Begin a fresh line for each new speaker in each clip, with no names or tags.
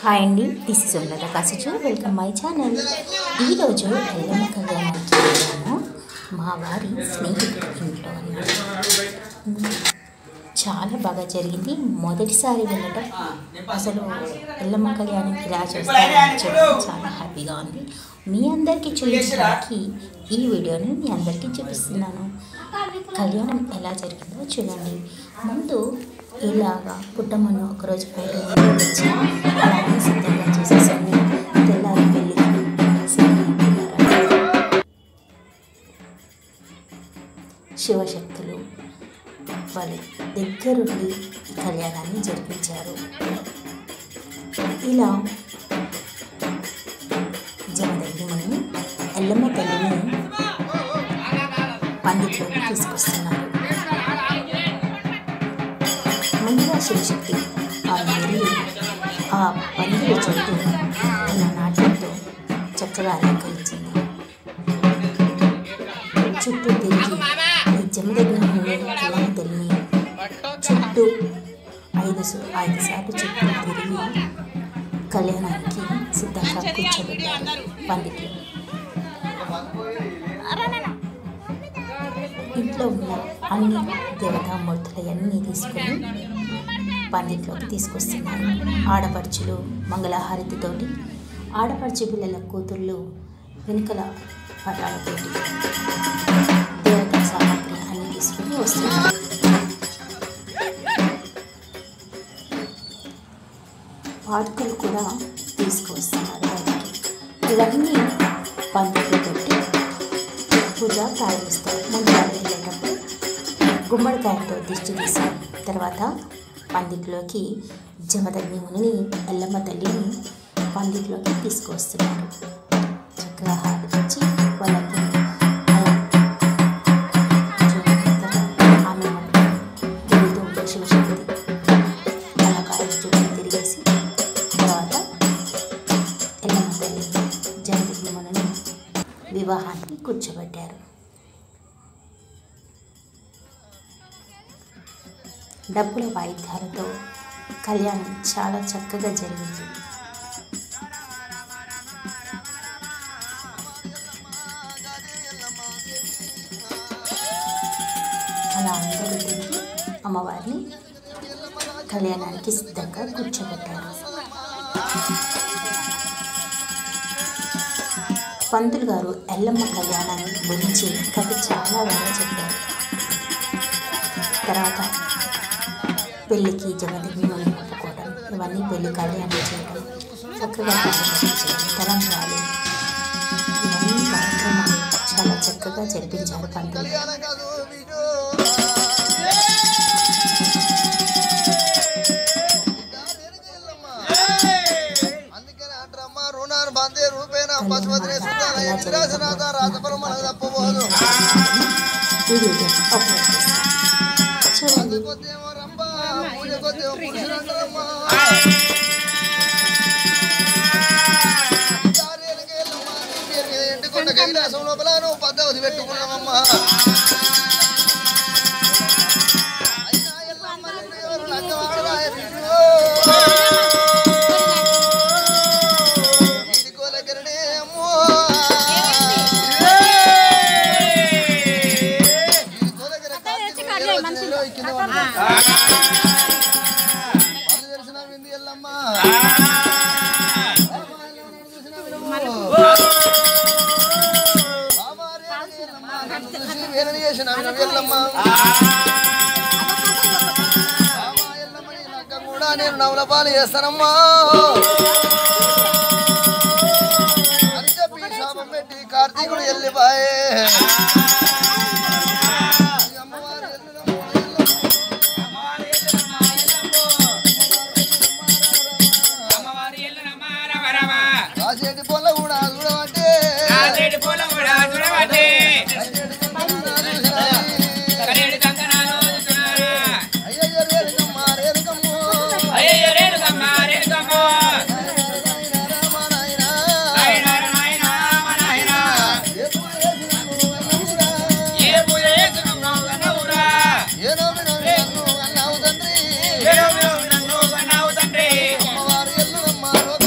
Hi అండి, this is ఉన్నత కాసుచు. Welcome my channel. ఈరోజు ఎల్లమ్మ కళ్యాణానికి వెళ్ళాము మా వారి స్నేహితుడి ఇంట్లో అన్నమాట. చాలా బాగా జరిగింది. మొదటిసారి వెళ్ళటం, అసలు ఎల్లమ్మ కళ్యాణం ఇలా చూస్తారని చెప్పి చాలా హ్యాపీగా ఉంది. మీ అందరికీ చూపించడానికి ఈ వీడియోని మీ అందరికీ చూపిస్తున్నాను. కళ్యాణం ఎలా జరిగిందో చూడండి. ముందు ఇలాగా పుట్టమ్మను ఒకరోజు బయట వచ్చి అలాగే సిద్ధంగా చేసేసాను. తెల్లారి పెళ్ళి శివశక్తులు వాళ్ళ దగ్గరుండి ఈ కళ్యాణాన్ని జరిపించారు. ఇలా జమదగ్ని మనం ఎల్లమ్మ తల్లిని పండిట్లోకి తీసుకొస్తున్నారు. ముందుగా శివశక్తి వెళ్ళి ఆ పందిల చుట్టూ తన నాట్యంతో చక్కగా అలంకరించింది. చుట్టూ తిరిగి ఈ జమదగ్ని కళ్యాణ తల్లిని చుట్టూ ఐదు సార్లు చుట్టూ తిరిగి కళ్యాణానికి సిద్ధంగా కూర్చోబెట్టారు పండితులు. ఇంట్లో ఉన్న అన్ని దేవతామూర్తులన్నీ తీసుకొని పందిట్లోకి తీసుకొస్తున్నారు. ఆడపడుచులు మంగళహారతితోటి, ఆడపడుచు పిల్లల కూతుళ్ళు వెనుకల పటాలతోటి దేవతా సామాగ్రి అన్ని తీసుకొని వస్తున్నారు. పాదుకలు కూడా తీసుకువస్తున్నారు బయటికి. ఇవన్నీ పందిట్లో పెట్టి పూజ ప్రారంభిస్తారు. ముందుగా వెళ్ళేటప్పుడు గుమ్మడికాయతో దిష్టి తీసి తర్వాత పందిట్లోకి జమదగ్ని మునిని ఎల్లమ్మ తల్లిని పందిట్లోకి తీసుకువస్తున్నారు. చక్కగా హారతిచ్చి వాళ్ళకి ఆమె తిరుగుతూ ఉంటే శివశక్తి కళాకారుల చుట్టూ తిరిగేసి తర్వాత ఎల్లమ్మ తల్లి జమదగ్ని మునిని వివాహానికి కూర్చోబెట్టారు. డబ్బుల వాయిద్యాలతో కళ్యాణం చాలా చక్కగా జరిగింది. అలా అందరూ తిరిగి అమ్మవారిని కళ్యాణానికి సిద్ధంగా కూర్చోబెట్టారు. పంతులు గారు ఎల్లమ్మ కళ్యాణాన్ని గురించి కథ చాలా బాగా చెప్పారు. తర్వాత పెళ్ళికి జమదగ్ని మనం ఒప్పుకోవడం, ఇవన్నీ పెళ్ళి కళ్యాణం చేయడం, చక్కగా తలంబ్రాలు, ఇవన్నీ కార్యక్రమాలు చాలా చక్కగా జరిపించారు పంతులు. చూడండి.
లోపల నువ్వు పద్ధతి పెట్టుకున్నావమ్మా. కూడా నేను నవల పాలు చేస్తానమ్మా అని చెప్పి శాపం పెట్టి కార్తీకుడు వెళ్ళిపోయే. కాసేటి పొల కూడా చూడబట్టే అమ్మవారు ఎల్లు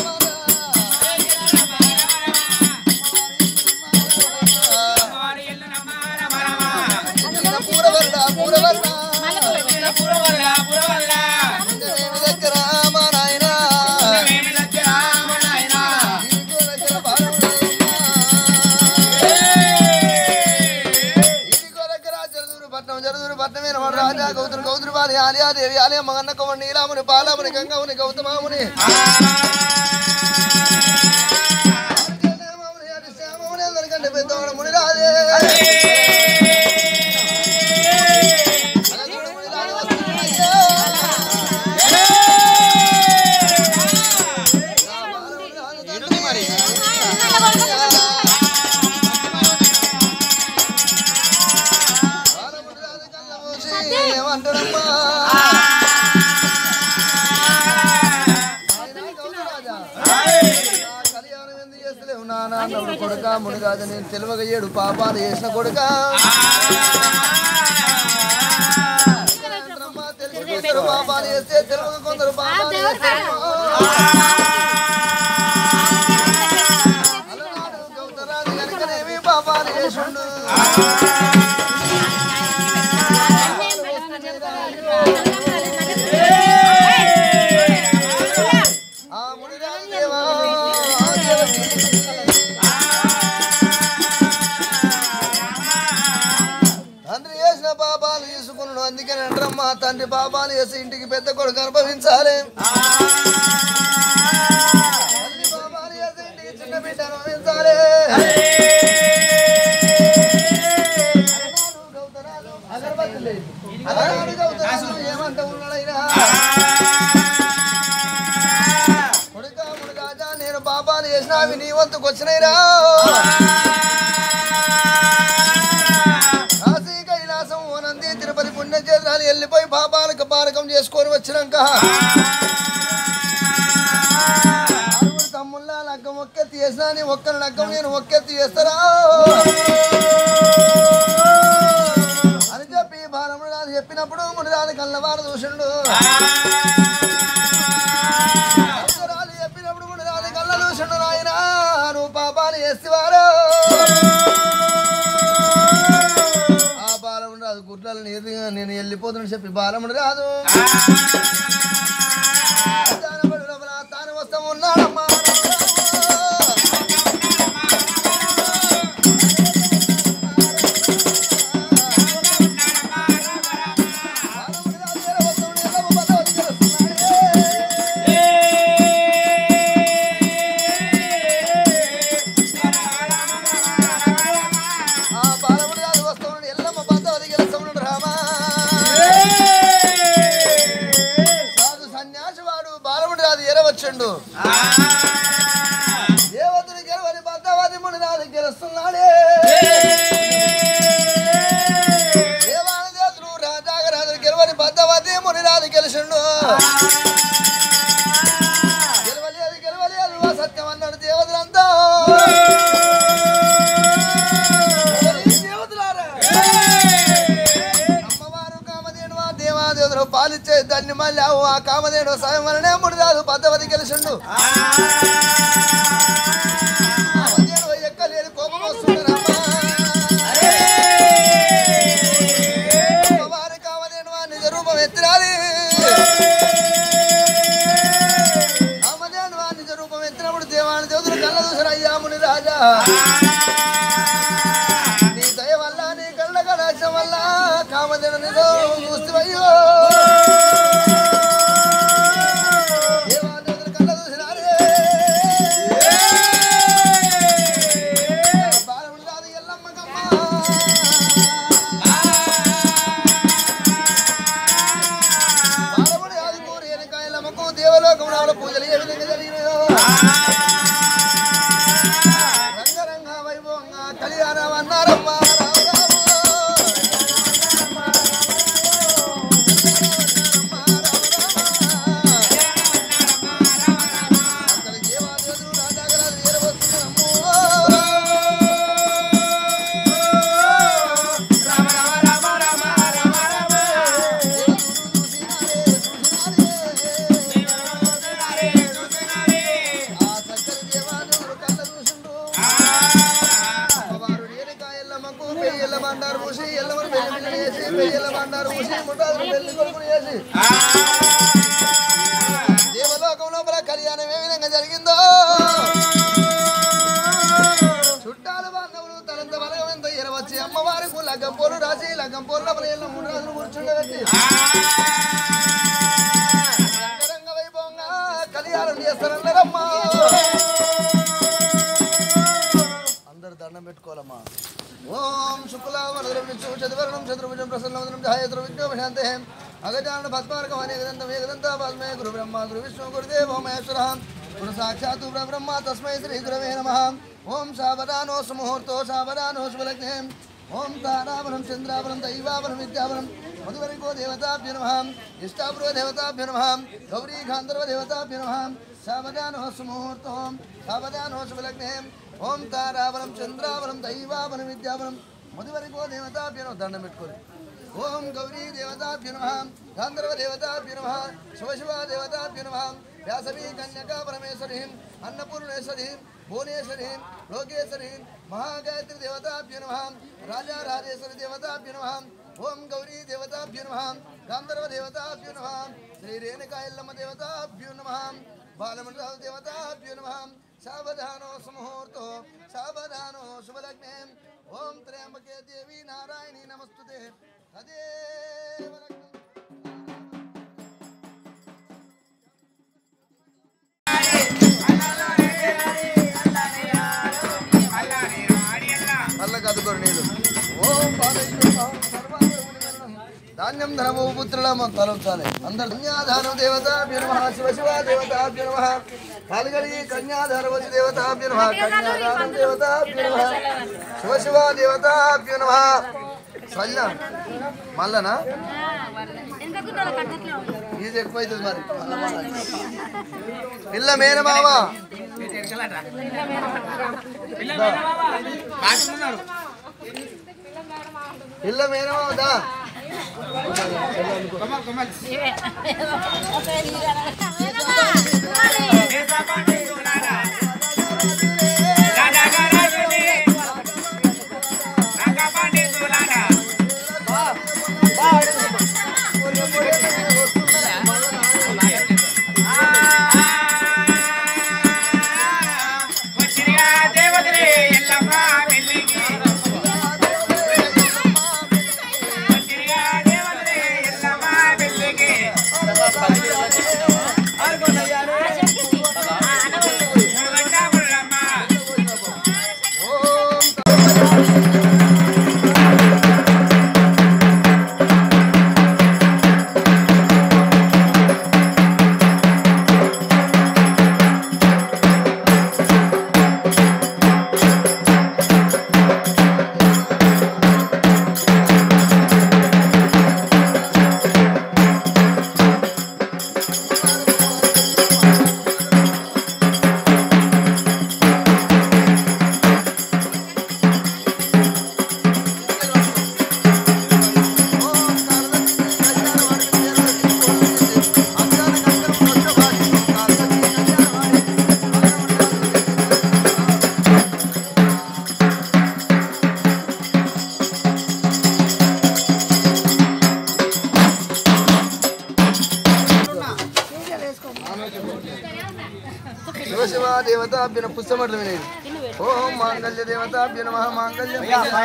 ఆలియాదేవి ఆలయ మగన్నకముని నీలాముని పాలాముని గంగముని గౌతమాముని అందరికంటే పెద్దవాడు ముని రాజే ఏమంటాడమ్మా కళ్యాణం ఎందుకు చేస్తలేవు నాన్న కొడుక మునిరాజు నేను తెలివగా ఏడు పాపాలు చేసిన కొడుక తెలుగు పాపాలు చేస్తే తెలుగు కొందరు పాపాలు చేస్తారు అలనాడు గౌతరాజు కనుకనేమి పాపాలు చేసిండు తండ్రి చేసిన పాపాలు తీసుకున్నాడు అందుకని అంటారమ్మా తండ్రి పాపాలు చేసి ఇంటికి పెద్ద కొడుకు అనుభవించాలి తల్లి పాపాలు చేసి ఇంటికి చిన్న బిడ్డ అనుభవించాలి అలనాడు గౌతరాజు ఏమంట ఉన్నాడైనా కొడుక మునిరాజా నేను పాపాలు చేసిన అవి నీ వంతుకు వచ్చినాయిరా కాశీ కైలాసం ఓనంది తిరుపతి పుణ్యక్షేత్రాలు వెళ్ళిపోయి పాపాలకు పారకం చేసుకొని వచ్చినాక ఆరుగురు తమ్ముళ్ళ లగ్గం ఒక్కెత్తి చేసినా నీ ఒక్కరి లగ్గం నేను ఒక్కెత్తి చేస్తారా అని చెప్పి బాలముడు రాజు చెప్పినప్పుడు మునిరాజు కళ్ళవారు చూసిండు రాజు చెప్పినప్పుడు మునిరాజు కళ్ళ చూసిండు నాయన నువ్వు పాపాలు చేసేవారు ఆ బాలముడు రాజు గుడ్లను నేను వెళ్ళిపోతున్నా చెప్పి బాలముడు రాదు తాను వస్తా ఉన్నాడమ్మా వచ్చండు దేవతని గెలవని భద్రవాది ముని రాజు గెలుస్తున్నాడే దేవాని దేవతలు రాజాగరాజు గెలవని భద్రవాది ముని రాజు గెలిచిండు గెలవలేదు సత్యం అన్నాడు దేవతలంతా అమ్మవారు కామధేను దేవాదేవులు పాలిచ్చే దాన్ని మళ్ళీ ఆ కామధేను సాయం వలనే మునిరాజు పద్ధతి గెలిచిండు ఎక్కలేని కోపం వస్తున్నారమ్మా అమ్మవారి కామధేను నిజ రూపం ఎత్తిరాలి కామధేను నిజ రూపం ఎత్తినప్పుడు దేవాని దేవతలు కళ్ళ చూసిన అయ్యా ముని రాజా నీ దయ వల్ల నీ కళ్ళ కటాక్షం వల్ల కామధేను నిజం చూస్తూ దేవలోకముల పూజలు ఏ విధంగా జరిగినాయో రంగరంగ వైభవంగా కళ్యాణం అన్నారమ్మా దేవలోకం లోపల కళ్యాణం ఏ విధంగా జరిగిందో చుట్టాలు బాంధవులు తనంత బలగం ఎంత ఎరవచ్చి అమ్మవారికి లగ్గం పోలు రాసి లగ్గం పోలు లోపల 3 రోజులు కూర్చుండబెట్టి చేస్తానన్నారమ్మా. అందరు దండం పెట్టుకోవాలమ్మా. ఓం శుక్లావరదరం విష్ణు చతుర్వర్ణం చతుర్భుజం ప్రసన్నవదనం ఛాయత్ర విఘ్నోపశాంతే అగజాన పద్మార్కం అనేకదంతం ఏకదంతా పద్మే గురు బ్రహ్మ గురు విష్ణు గురుదేవో మహేశ్వర గురు సాక్షాత్ బ్రహ్మ తస్మై శ్రీ గురవే నమః. ఓం సావధానో సుముహూర్తో సావధానో శుభలగ్నే ఓం తారావరం చంద్రావరం దైవావరం విద్యావరం మధువరికో దేవతాభ్య నమః. ఇష్టాపురో దేవతాభ్య నమః. గౌరీ గాంధర్వ దేవతాభ్య నమః. సావధానో సుముహూర్తో సావధానో శుభలగ్నే ఓం తారావరం చంద్రావరం దైవావరం విద్యావరం మధువరికో దేవతాభ్య నమః. దండం పెట్టుకోండి. ఓం గౌరీ దేవతాభ్య నమః. గాంధర్వ దేవతాభ్య నమః. శివశివ దేవతాభ్య నమః. వ్యాసవీ కన్యకా పరమేశ్వరీ అన్నపూర్ణేశ్వరీ భువనేశ్వరీ లోకేశ్వరీ మహాగాయత్రి దేవతాభ్య నమః. రాజా రాజేశ్వరి దేవతాభ్య నమః. ఓం గౌరీ దేవతాభ్య నమః. గాంధర్వ దేవతాభ్య నమః. శ్రీ రేణుకాయల్లమ్మ దేవతాభ్యో నమః. బాలమండల దేవతాభ్యో నమః. సావధానో సుముహూర్తో సావధానో శుభలగ్నే ఓం త్ర్యంబకే దేవి నారాయణి నమస్తుతే తదేవ లగ్నం. అల్లకదుకోరు నీళ్ళు. ఓం ధాన్యం ధనము పుత్రుల తలొచ్చాలి. అందరు కన్యాధారం దేవతాభ్య నమః. శివశివ దేవతాభ్య నమః. పాల్గడి కన్యాధారవతి దేవతాభ్య నమః. కన్యాధారం దేవతాభ్య నమః. శివశివ దేవతాభ్య నమః. సల్ల మళ్ళనా ఇది ఎక్కువైతుంది మరి. పిల్ల మేనమావా పిల్ల మేనమావదా శివశివ దేవతాభ్య నమః. పుస్తమట్లు వినేది. ఓం మాంగళ్య దేవతాభ్య నమః. మాంగళ్యం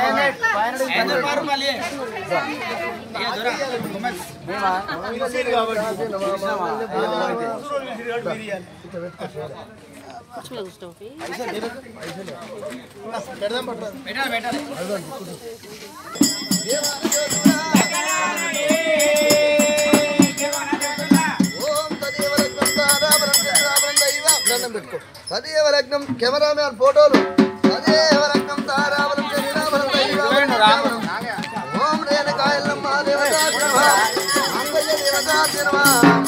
సదేవ లగ్నం కెమెరామ్యాన్ ఫోటోలు సదేవ లగ్నం తారావరం చంద్రావరం దైవావరం. ఓం రేణుకాయల్లమ్మ దేవతాభ్య నమః. మాంగళ్య దేవతాభ్య నమః.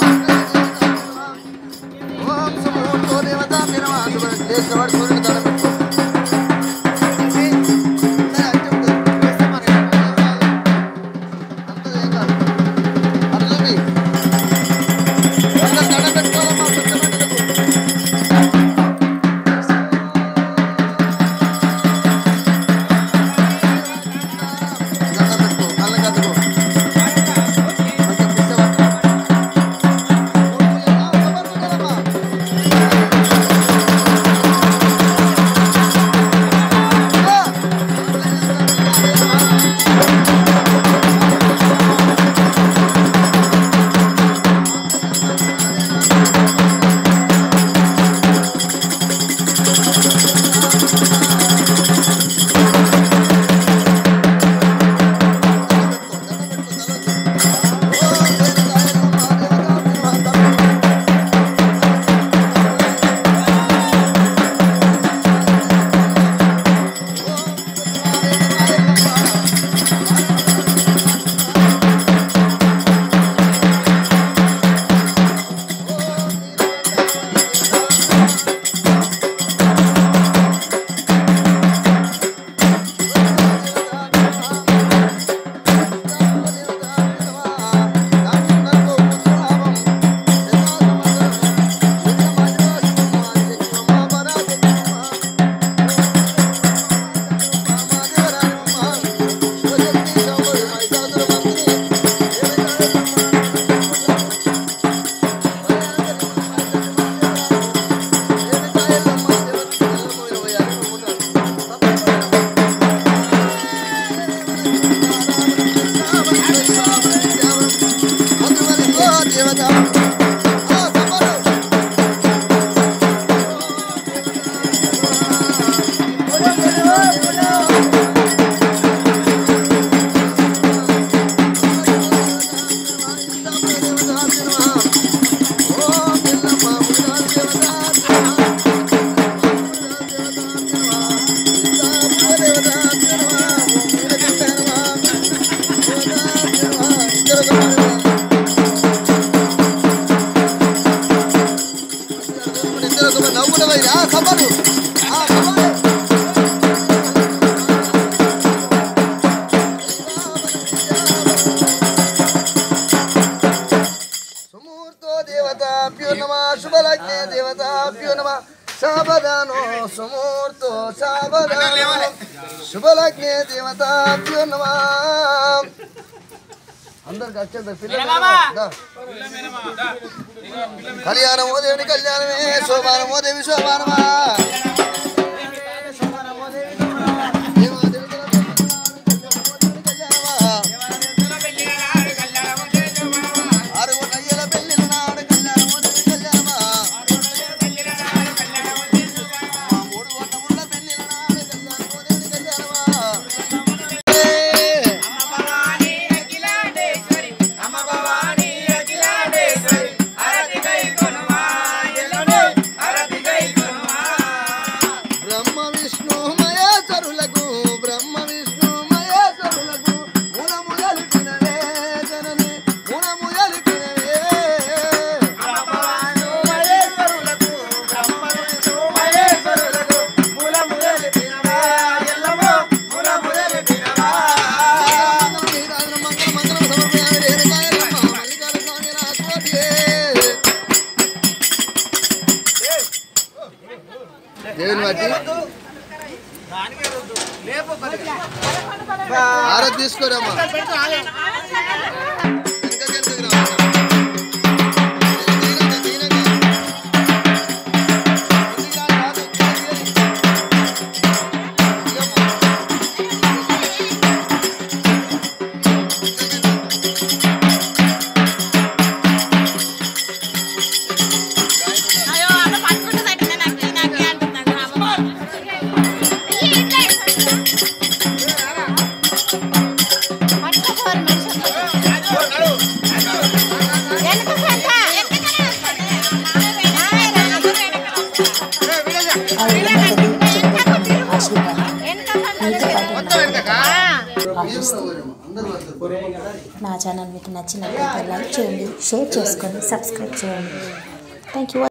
ఓం సుముహూర్తో దేవతాభ్య నమః. దేశవాడు సూర్యుడు దండం పెట్టుకో. నవ్వుల వైరి కబలు సుమూర్తో దేవతాభ్యో నమః శుభలగ్నే దేవతాభ్యో నమః సావధానో సుమూర్తో సావధానో శుభలగ్నే దేవతాభ్యో నమః అందరికి వచ్చేది కళ్యాణమో దేవుని కళ్యాణమే శోభానమో దేవి శోభానమా దేవుని బట్టి ఆరతి తీసుకోరమ్మా
నా ఛానల్ మీకు నచ్చినట్లయితే లైక్ చేయండి, షేర్ చేసుకోండి, సబ్స్క్రైబ్ చేయండి. Thank you.